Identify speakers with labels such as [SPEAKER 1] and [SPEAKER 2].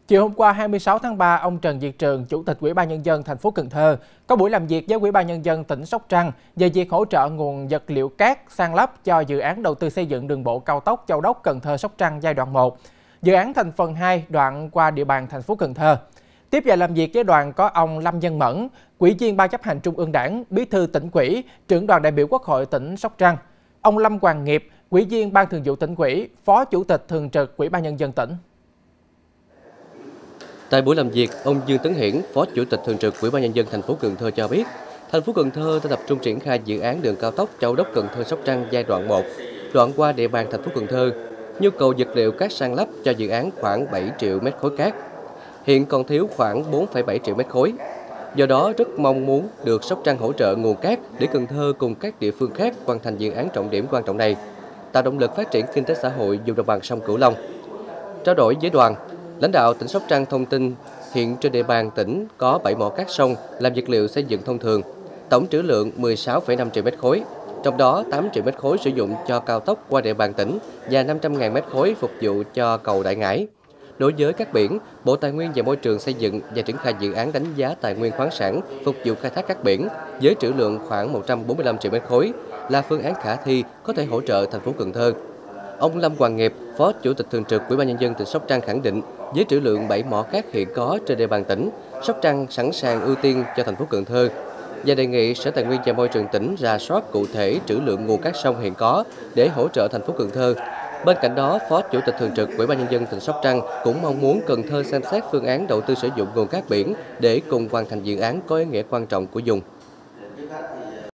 [SPEAKER 1] Chiều hôm qua 26 tháng 3, ông Trần Việt Trường, Chủ tịch Ủy ban Nhân dân thành phố Cần Thơ, có buổi làm việc với Ủy ban Nhân dân tỉnh Sóc Trăng về việc hỗ trợ nguồn vật liệu cát san lấp cho dự án đầu tư xây dựng đường bộ cao tốc Châu Đốc - Cần Thơ - Sóc Trăng giai đoạn 1, dự án thành phần 2 đoạn qua địa bàn thành phố Cần Thơ. Tiếp và làm việc với đoàn có ông Lâm Văn Mẫn, Ủy viên Ban chấp hành Trung ương Đảng, Bí thư Tỉnh ủy, Trưởng đoàn đại biểu Quốc hội tỉnh Sóc Trăng, ông Lâm Hoàng Nghiệp, Ủy viên Ban Thường vụ Tỉnh ủy, Phó Chủ tịch Thường trực Ủy ban Nhân dân tỉnh.
[SPEAKER 2] Tại buổi làm việc, ông Dương Tấn Hiển, Phó Chủ tịch Thường trực Ủy ban Nhân dân thành phố Cần Thơ cho biết, thành phố Cần Thơ đã tập trung triển khai dự án đường cao tốc Châu Đốc - Cần Thơ - Sóc Trăng giai đoạn 1, đoạn qua địa bàn thành phố Cần Thơ. Nhu cầu vật liệu cát san lấp cho dự án khoảng 7 triệu mét khối cát. Hiện còn thiếu khoảng 4,7 triệu mét khối. Do đó, rất mong muốn được Sóc Trăng hỗ trợ nguồn cát để Cần Thơ cùng các địa phương khác hoàn thành dự án trọng điểm quan trọng này, tạo động lực phát triển kinh tế xã hội vùng đồng bằng sông Cửu Long. Trao đổi với đoàn, lãnh đạo tỉnh Sóc Trăng thông tin hiện trên địa bàn tỉnh có 7 mỏ cát sông làm vật liệu xây dựng thông thường, tổng trữ lượng 16,5 triệu mét khối, trong đó 8 triệu mét khối sử dụng cho cao tốc qua địa bàn tỉnh và 500.000 mét khối phục vụ cho cầu Đại Ngãi. Đối với các biển, Bộ Tài nguyên và Môi trường xây dựng và triển khai dự án đánh giá tài nguyên khoáng sản phục vụ khai thác các biển với trữ lượng khoảng 145 triệu mét khối là phương án khả thi có thể hỗ trợ thành phố Cần Thơ. Ông Lâm Hoàng Nghiệp, Phó Chủ tịch Thường trực Ủy ban Nhân dân tỉnh Sóc Trăng khẳng định, với trữ lượng 7 mỏ cát hiện có trên địa bàn tỉnh, Sóc Trăng sẵn sàng ưu tiên cho thành phố Cần Thơ và đề nghị Sở Tài nguyên và Môi trường tỉnh rà soát cụ thể trữ lượng nguồn cát sông hiện có để hỗ trợ thành phố Cần Thơ. Bên cạnh đó, Phó Chủ tịch Thường trực Ủy ban Nhân dân tỉnh Sóc Trăng cũng mong muốn Cần Thơ xem xét phương án đầu tư sử dụng nguồn cát biển để cùng hoàn thành dự án có ý nghĩa quan trọng của vùng.